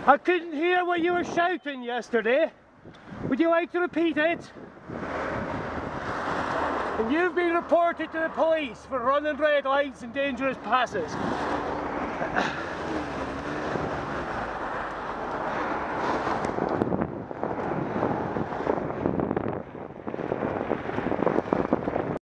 I couldn't hear what you were shouting yesterday. Would you like to repeat it? And you've been reported to the police for running red lights and dangerous passes.